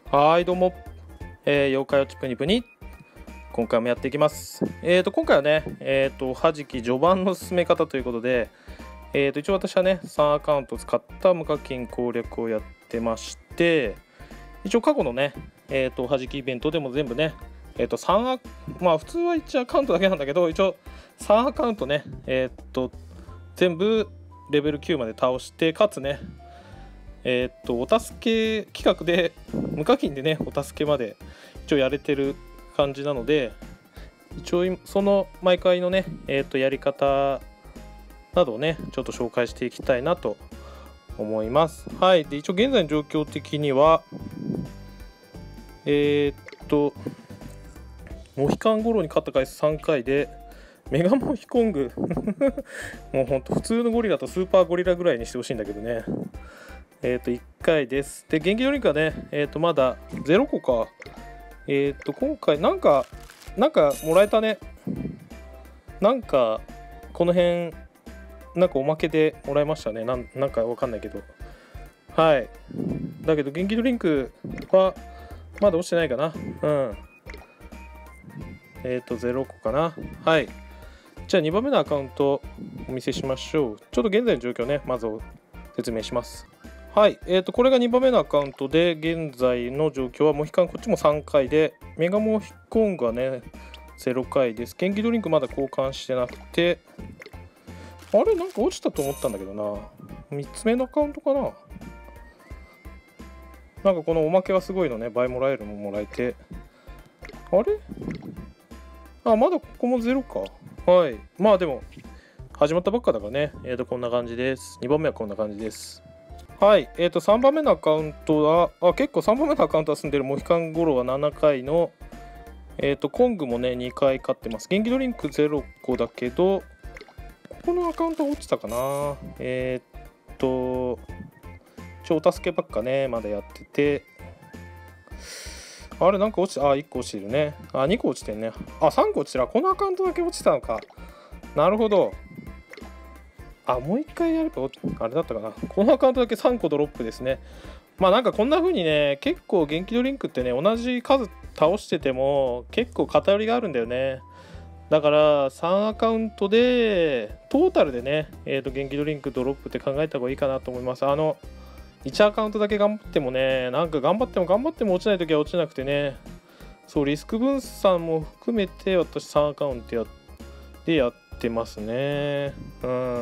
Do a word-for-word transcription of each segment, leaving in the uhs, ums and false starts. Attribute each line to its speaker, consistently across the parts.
Speaker 1: はいどうも、えー、妖怪ウォッチプニプニ今回もやっていきます。えーと今回はね、えーとはじき序盤の進め方ということで、えーと一応私はねさんアカウント使った無課金攻略をやってまして、一応過去のねえーとはじきイベントでも全部ねえーとさんアまあ普通はいちアカウントだけなんだけど、一応さんアカウントねえーと全部レベルきゅうまで倒して、かつねえー、っとお助け企画で無課金でねお助けまで一応やれてる感じなので、一応その毎回のね、えー、っとやり方などをねちょっと紹介していきたいなと思います。はい。で一応現在の状況的にはえー、っとモヒカンゴロに勝った回数さんかいでメガモヒコングもうほんと普通のゴリラとスーパーゴリラぐらいにしてほしいんだけどね。えっといっかいです。で元気ドリンクはねえっとまだゼロこか。えっと今回なんかなんかもらえたね。なんかこの辺なんかおまけでもらいましたね。なんなんかわかんないけど、はい。だけど元気ドリンクはまだ落ちてないかな。うんえっとゼロこかな。はい。じゃあにばんめのアカウントお見せしましょう。ちょっと現在の状況ねまず説明します。はい、えーとこれがにばんめのアカウントで、現在の状況はモヒカンこっちもさんかいで、メガモヒコングはねゼロかいです。元気ドリンクまだ交換してなくて、あれなんか落ちたと思ったんだけどな。みっつめのアカウントかな。なんかこのおまけはすごいのね、倍もらえるのもらえて、あれあまだここもゼロか。はい、まあでも始まったばっかだからね。えーとこんな感じです。にばんめはこんな感じです。はい、えーとさんばんめのアカウントは、あ結構さんばんめのアカウントは住んでるモヒカンゴロはななかいの、えーとコングもねにかい勝ってます。元気ドリンクゼロこだけど、ここのアカウント落ちたかな。えーとちょお助けばっかねまだやってて、あれなんか落ちた、あいっこ落ちてるね。あにこ落ちてるね。あさんこ落ちてる。このアカウントだけ落ちたのか。なるほど。あ、もう一回やればあれだったかな。このアカウントだけさんこドロップですね。まあなんかこんな風にね、結構元気ドリンクってね、同じ数倒してても結構偏りがあるんだよね。だからさんアカウントで、トータルでね、えーと元気ドリンクドロップって考えた方がいいかなと思います。あの、いちアカウントだけ頑張ってもね、なんか頑張っても頑張っても落ちないときは落ちなくてね、そう、リスク分散も含めて私さんアカウントやってやってってますね。うん、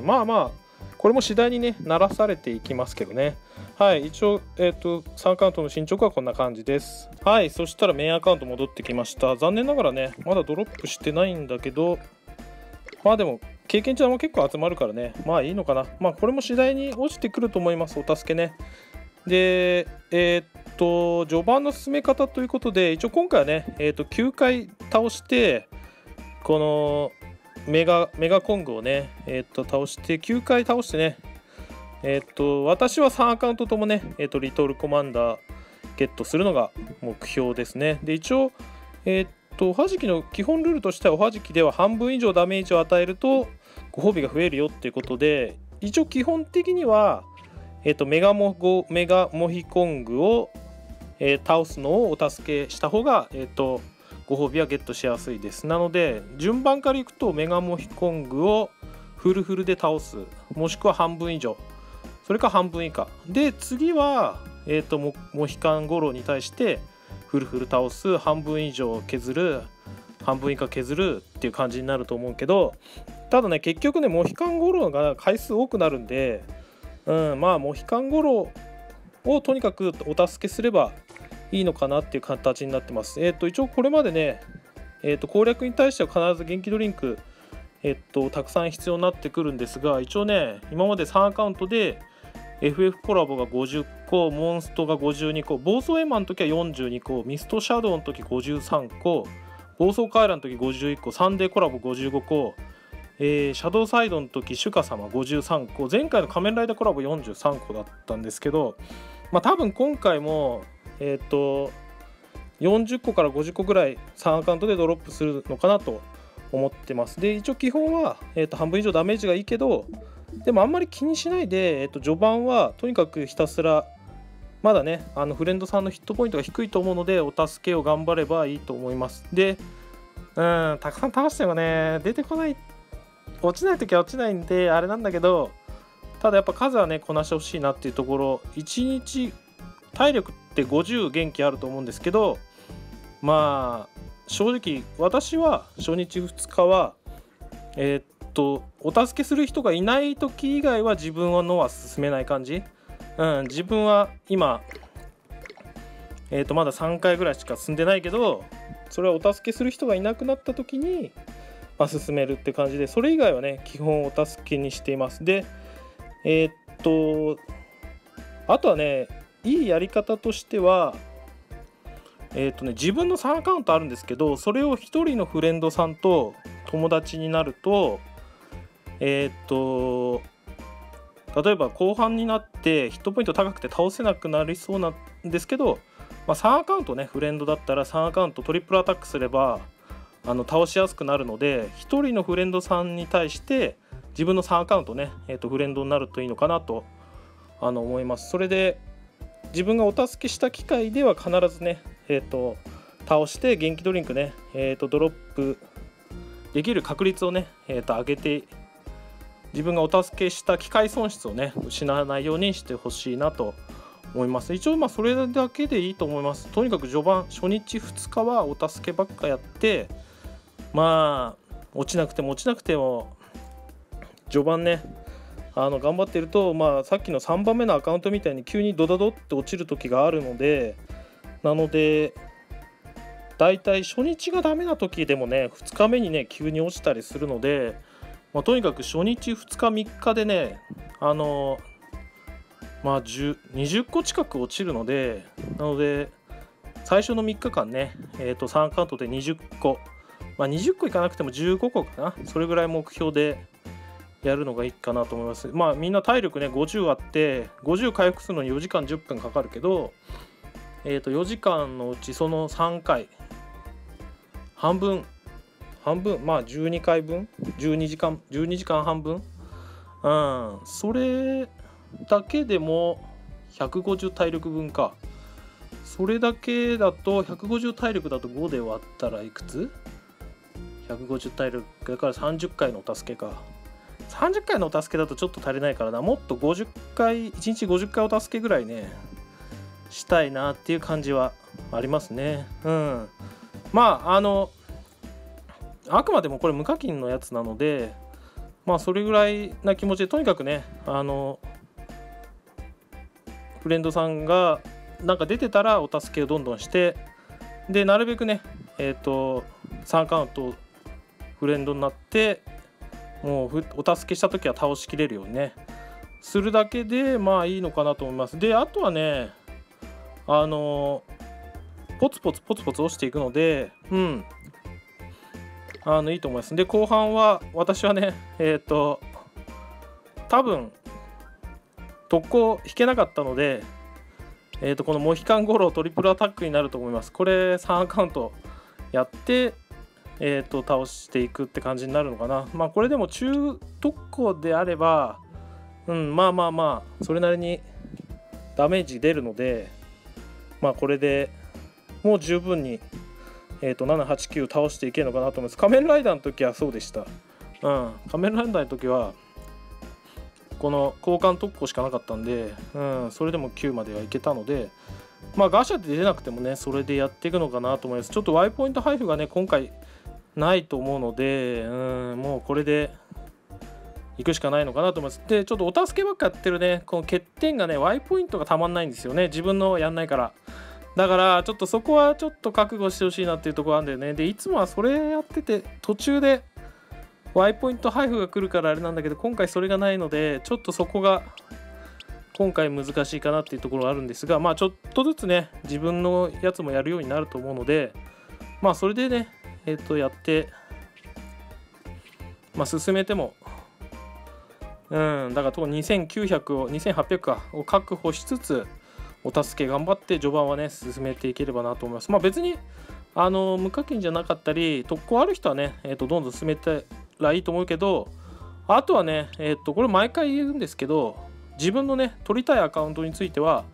Speaker 1: まあまあこれも次第にね慣らされていきますけどね。はい、一応えっ、ー、とさんアカウントの進捗はこんな感じです。はい、そしたらメインアカウント戻ってきました。残念ながらねまだドロップしてないんだけど、まあでも経験値も結構集まるからね、まあいいのかな。まあこれも次第に落ちてくると思います。お助けね。でえっ、ー、と序盤の進め方ということで、一応今回はね、えー、ときゅうかい倒してこのメガメガコングをね、えー、っと倒してきゅうかい倒してね、えー、っと私はさんアカウントともね、えー、っとリトルコマンダーゲットするのが目標ですね。で一応えー、っとおはじきの基本ルールとしては、おはじきでは半分以上ダメージを与えるとご褒美が増えるよっていうことで、一応基本的にはえー、っとメガモゴメガモヒコングを、えー、倒すのをお助けした方がえー、っとご褒美はゲットしやすいです。なので順番からいくとメガモヒコングをフルフルで倒す、もしくは半分以上、それか半分以下で、次は、えー、と モ, モヒカンゴロに対してフルフル倒す、半分以上削る、半分以下削るっていう感じになると思うけど、ただね結局ねモヒカンゴロが回数多くなるんで、うん、まあモヒカンゴロをとにかくお助けすればいいのかなっていう形になってます。えっ、ー、と一応これまでね、えー、と攻略に対しては必ず元気ドリンク、えっ、ー、とたくさん必要になってくるんですが、一応ね今までさんアカウントで エフエフ コラボがごじゅっこ、モンストがごじゅうにこ、暴走エマの時はよんじゅうにこ、ミストシャドウの時ごじゅうさんこ、暴走カイラの時ごじゅういっこ、サンデーコラボごじゅうごこ、えー、シャドウサイドの時シュカ様ごじゅうさんこ、前回の仮面ライダーコラボよんじゅうさんこだったんですけど、まあ多分今回もえっ、ー、とよんじゅっこからごじゅっこぐらいさんアカウントでドロップするのかなと思ってます。で一応基本は、えー、と半分以上ダメージがいいけど、でもあんまり気にしないで、えー、と序盤はとにかくひたすらまだねあのフレンドさんのヒットポイントが低いと思うので、お助けを頑張ればいいと思います。で、うん、たくさん倒してもね出てこない、落ちない時は落ちないんであれなんだけど、ただやっぱ数はねこなしてほしいなっていうところ。いちにち体力ってごじゅう元気あると思うんですけど、まあ正直私は初日ふつかはえー、っとお助けする人がいない時以外は自分のは進めない感じ。うん、自分は今えー、っとまださんかいぐらいしか進んでないけど、それはお助けする人がいなくなった時に、まあ、進めるって感じで、それ以外はね基本お助けにしています。でえー、っとあとはねいいやり方としては、えー、っとね自分のさんアカウントあるんですけど、それをひとりのフレンドさんと友達になると、えー、っと例えば後半になってヒットポイント高くて倒せなくなりそうなんですけど、まあ、さんアカウントねフレンドだったらさんアカウントトリプルアタックすればあの倒しやすくなるので、ひとりのフレンドさんに対して自分のさんアカウントね、えー、とフレンドになるといいのかなとあの思います。それで自分がお助けした機会では必ずね、えー、と倒して元気ドリンクね、えー、とドロップできる確率をね、えー、と上げて、自分がお助けした機会損失をね失わないようにしてほしいなと思います。一応まあそれだけでいいと思います。とにかく序盤初日ふつかはお助けばっかやって、まあ落ちなくても落ちなくても序盤ねあの頑張ってると、まあさっきのさんばんめのアカウントみたいに急にドドドって落ちる時があるので、なのでだいたい初日がダメな時でもねふつかめにね急に落ちたりするので、まあ、とにかく初日ふつかみっかでねあのまあにじゅっこ近く落ちるので、なので最初のみっかかんね、えー、とさんアカウントでにじゅっこ、まあ、にじゅっこいかなくてもじゅうごこかな、それぐらい目標でやるのがいいかなと思います。まあみんな体力ねごじゅうあってごじゅう回復するのによじかんじゅっぷんかかるけど、えー、とよじかんのうちそのさんかい半分半分まあじゅうにかいぶんじゅうにじかんじゅうにじかんはんぶん、うん、それだけでもひゃくごじゅう体力分か。それだけだとひゃくごじゅう体力だとごで割ったらいくつ ?ひゃくごじゅう 体力だからさんじゅっかいのお助けか。さんじゅっかいのお助けだとちょっと足りないからな、もっとごじゅっかいいちにちごじゅっかいお助けぐらいねしたいなっていう感じはありますね。うん、まああのあくまでもこれ無課金のやつなので、まあそれぐらいな気持ちでとにかくねあのフレンドさんがなんか出てたらお助けをどんどんして、でなるべくねえっとさんアカウントフレンドになってもうお助けした時は倒しきれるようにねするだけでまあいいのかなと思います。であとはねあのポツポツポツポツ落ちていくので、うんあのいいと思います。で後半は私はねえっと多分特攻引けなかったので、えー、とこのモヒカンゴロトリプルアタックになると思います。これさんアカウントやって、えー、と倒していくって感じになるのかな。まあこれでも中特攻であれば、うん、まあまあまあそれなりにダメージ出るので、まあこれでもう十分に、えー、とななはちきゅう倒していけるのかなと思います。仮面ライダーの時はそうでした。うん、仮面ライダーの時はこの交換特攻しかなかったんで、うん、それでもきゅうまではいけたので、まあガシャで出なくてもねそれでやっていくのかなと思います。ちょっと Y ポイント配布がね今回ないと思うので、うん、もうこれで行くしかないのかなと思います。でちょっとお助けばっかやってるねこの欠点がね Y ポイントがたまんないんですよね、自分のやんないから。だからちょっとそこはちょっと覚悟してほしいなっていうところあるんだよね。でいつもはそれやってて途中でY ポイント配布が来るからあれなんだけど、今回それがないのでちょっとそこが今回難しいかなっていうところがあるんですが、まあちょっとずつね自分のやつもやるようになると思うので、まあそれでねえっとやってまあ進めても、うんだからとにせんきゅうひゃくをにせんはっぴゃくかを確保しつつお助け頑張って序盤はね進めていければなと思います。まあ別にあの無課金じゃなかったり特攻ある人はね、えー、とどんどん進めたらいいと思うけど、あとはね、えー、とこれ毎回言うんですけど、自分のね取りたいアカウントについては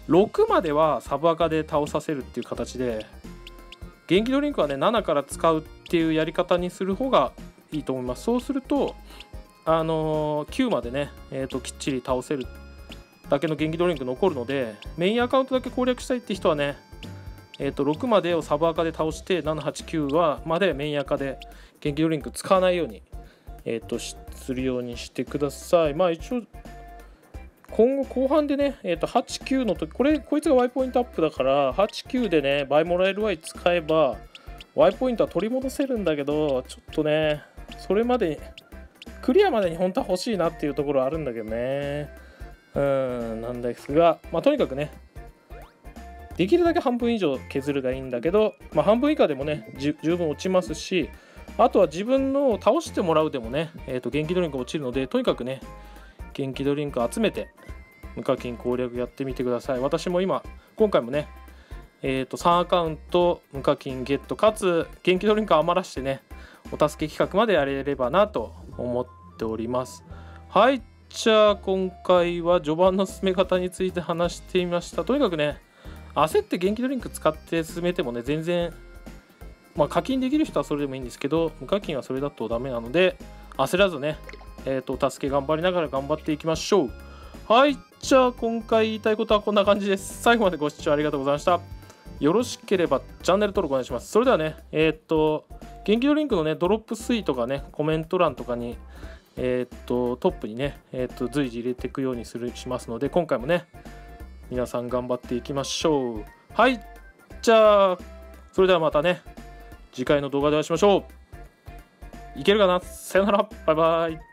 Speaker 1: ろくまではサブアカで倒させるっていう形で、元気ドリンクはねななから使うっていうやり方にする方がいいと思います。そうするとあのー、きゅうまでね、えー、ときっちり倒せるだけの元気ドリンク残るので、メインアカウントだけ攻略したいって人はね、えー、とろくまでをサブアカで倒して、ななはちきゅうはまでメインアカで元気ドリンク使わないように、えー、とするようにしてください。まあ一応今後後半でね、えー、とはちきゅうの時、これこいつが Y ポイントアップだから、はちきゅうでね倍もらえる Y 使えば Y ポイントは取り戻せるんだけど、ちょっとねそれまでクリアまでに本当は欲しいなっていうところはあるんだけどね。うんなんですが、まあとにかくねできるだけ半分以上削るがいいんだけど、まあ、半分以下でもね十分落ちますし、あとは自分のを倒してもらうでもね、えー、と元気ドリンク落ちるので、とにかくね元気ドリンク集めて無課金攻略やってみてください。私も今今回もね、えー、とさんアカウント無課金ゲットかつ元気ドリンク余らしてねお助け企画までやれればなと思っております。はい、じゃあ今回は序盤の進め方について話してみました。とにかくね焦って元気ドリンク使って進めてもね全然、まあ課金できる人はそれでもいいんですけど、無課金はそれだとダメなので焦らずね、えー、とお助け頑張りながら頑張っていきましょう。はい、じゃあ今回言いたいことはこんな感じです。最後までご視聴ありがとうございました。よろしければチャンネル登録お願いします。それではね、えっ、ー、と元気ドリンクのねドロップツイートがねコメント欄とかにえっ、ー、とトップにね、えー、と随時入れていくようにするしますので、今回もね皆さん頑張っていきましょう。はい、じゃあそれではまたね次回の動画でお会いしましょう。いけるかな。さよなら、バイバイ。